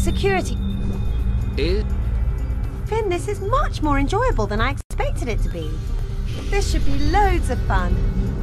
security. Is... Finn, this is much more enjoyable than I expected it to be. This should be loads of fun.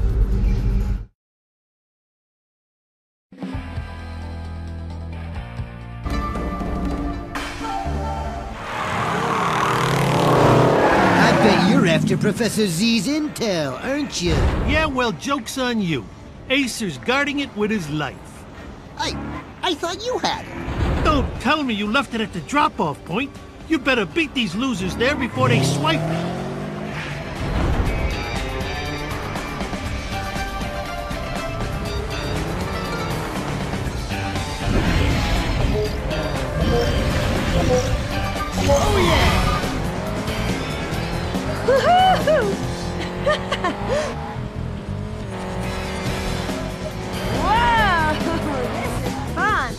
I bet you're after Professor Z's intel, aren't you? Yeah, well, joke's on you. Acer's guarding it with his life. I thought you had it. Don't tell me you left it at the drop-off point. You better beat these losers there before they swipe it. Oh yeah! Woohoo! Wow! This is fun!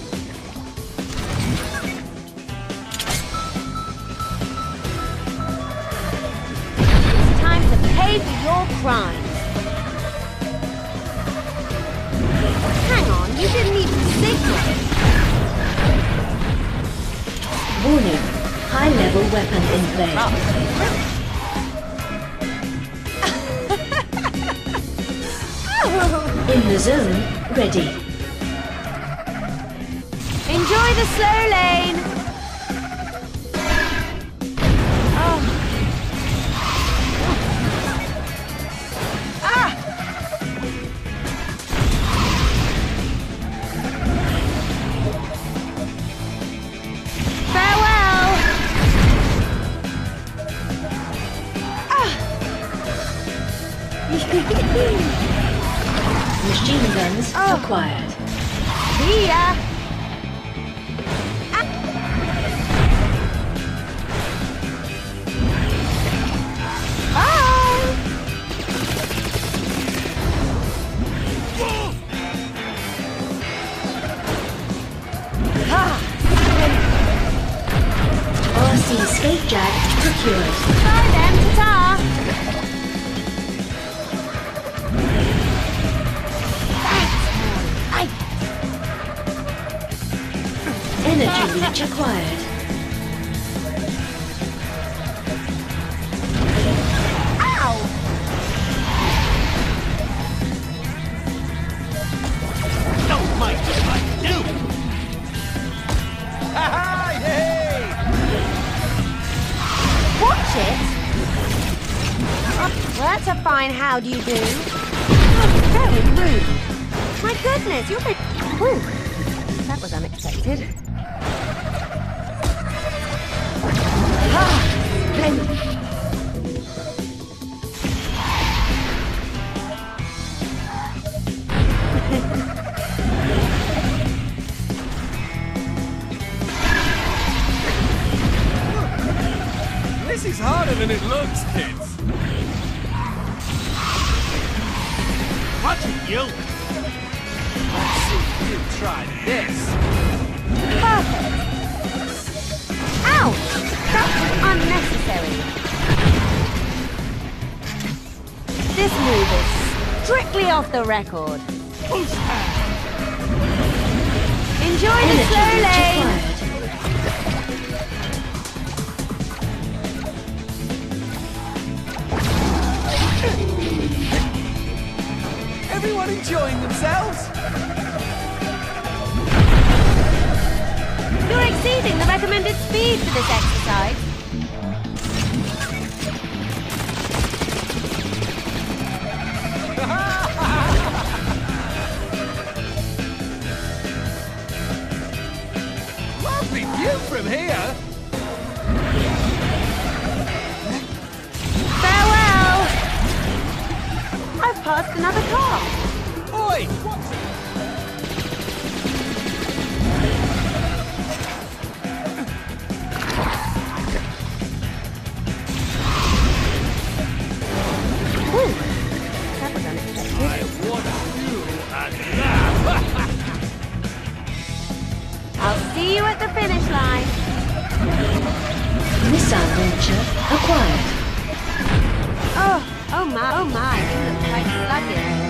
It's time to pay for your crimes. Hang on, you didn't even signal. Warning. High-level weapon in play. In the zone, ready. Enjoy the slow lane. Oh. Ah! Farewell. Machine guns acquired. See ya. RC escape jack procured. Bye then, ta-ta! Energy reach acquired. Ow! Don't mind if I do. Watch it! Oh, well, that's a fine how do you do. Oh, very rude. My goodness, you're very... Ooh, that was unexpected. Ah, splendid. This is harder than it looks, kids. Watch it, you. Let's see you try this. Perfect. Ouch! That was unnecessary. This move is strictly off the record. Boost pad. Enjoy the Energy slow reach lane. acquired. Everyone enjoying themselves? You're exceeding the recommended speed for this exercise. Lovely view from here. Farewell! I've passed another car. Oi! What? Ooh, that was unexpected. I want you at that. I'll see you at the finish line. Missile launcher acquired. Oh my, you look quite sluggish.